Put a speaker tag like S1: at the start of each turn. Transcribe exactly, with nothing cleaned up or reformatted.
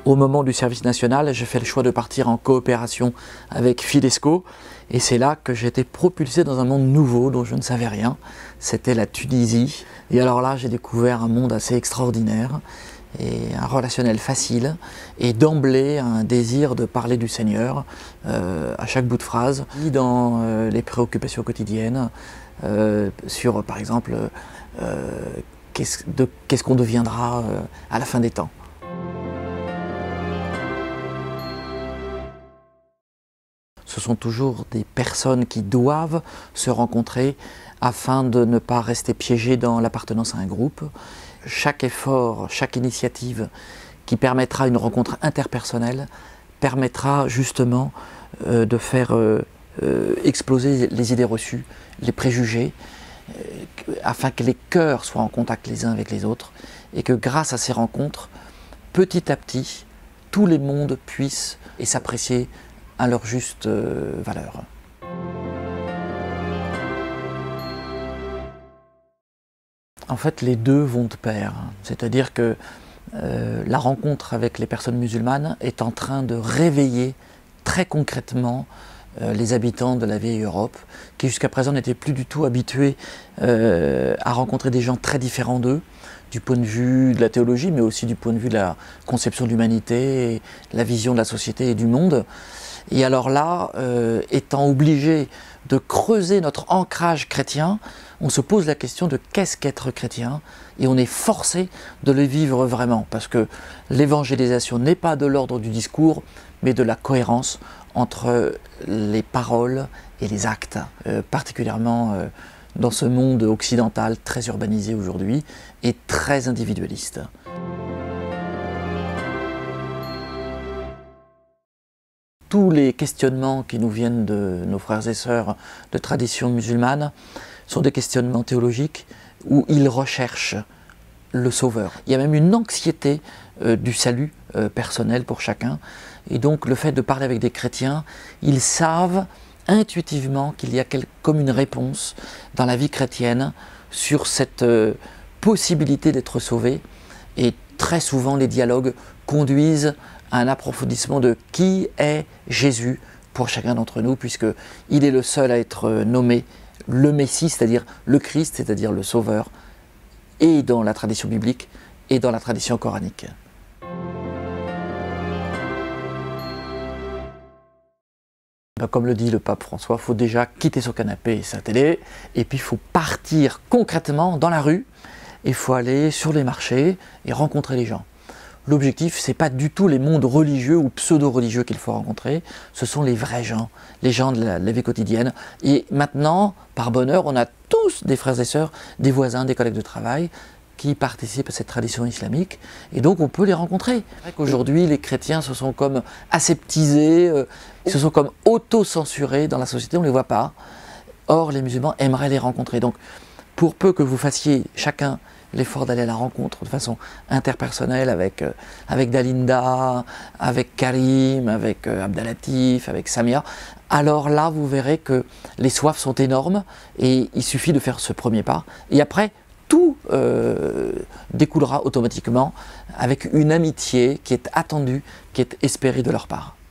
S1: Au moment du service national, j'ai fait le choix de partir en coopération avec Fidesco et c'est là que j'ai été propulsé dans un monde nouveau dont je ne savais rien. C'était la Tunisie. Et alors là, j'ai découvert un monde assez extraordinaire et un relationnel facile et d'emblée un désir de parler du Seigneur euh, à chaque bout de phrase, ni dans euh, les préoccupations quotidiennes, euh, sur par exemple euh, qu'est-ce de, qu'est-ce qu'on deviendra euh, à la fin des temps. Ce sont toujours des personnes qui doivent se rencontrer afin de ne pas rester piégées dans l'appartenance à un groupe. Chaque effort, chaque initiative qui permettra une rencontre interpersonnelle permettra justement euh, de faire euh, euh, exploser les idées reçues, les préjugés, euh, afin que les cœurs soient en contact les uns avec les autres et que grâce à ces rencontres, petit à petit, tous les mondes puissent et s'apprécier à leur juste euh, valeur. En fait, les deux vont de pair, c'est-à-dire que euh, la rencontre avec les personnes musulmanes est en train de réveiller très concrètement euh, les habitants de la vieille Europe, qui jusqu'à présent n'étaient plus du tout habitués euh, à rencontrer des gens très différents d'eux, du point de vue de la théologie, mais aussi du point de vue de la conception de l'humanité, de la vision de la société et du monde. Et alors là, euh, étant obligé de creuser notre ancrage chrétien, on se pose la question de qu'est-ce qu'être chrétien et on est forcé de le vivre vraiment parce que l'évangélisation n'est pas de l'ordre du discours mais de la cohérence entre les paroles et les actes, euh, particulièrement euh, dans ce monde occidental très urbanisé aujourd'hui et très individualiste. Tous les questionnements qui nous viennent de nos frères et sœurs de tradition musulmane sont des questionnements théologiques où ils recherchent le Sauveur. Il y a même une anxiété euh, du salut euh, personnel pour chacun. Et donc le fait de parler avec des chrétiens, ils savent intuitivement qu'il y a quelque, comme une réponse dans la vie chrétienne sur cette euh, possibilité d'être sauvé. Et très souvent les dialogues conduisent à un approfondissement de qui est Jésus pour chacun d'entre nous, puisqu'il est le seul à être nommé le Messie, c'est-à-dire le Christ, c'est-à-dire le Sauveur, et dans la tradition biblique et dans la tradition coranique. Comme le dit le pape François, il faut déjà quitter son canapé et sa télé, et puis il faut partir concrètement dans la rue, il faut aller sur les marchés et rencontrer les gens. L'objectif, ce n'est pas du tout les mondes religieux ou pseudo-religieux qu'il faut rencontrer, ce sont les vrais gens, les gens de la, de la vie quotidienne. Et maintenant, par bonheur, on a tous des frères et sœurs, des voisins, des collègues de travail qui participent à cette tradition islamique, et donc on peut les rencontrer. C'est vrai qu'aujourd'hui, les chrétiens se sont comme aseptisés, euh, ils se sont comme auto-censurés dans la société, on ne les voit pas. Or, les musulmans aimeraient les rencontrer. Donc, pour peu que vous fassiez chacun l'effort d'aller à la rencontre de façon interpersonnelle avec, euh, avec Dalinda, avec Karim, avec euh, Abdelatif, avec Samia, alors là vous verrez que les soifs sont énormes et il suffit de faire ce premier pas. Et après, tout euh, découlera automatiquement avec une amitié qui est attendue, qui est espérée de leur part.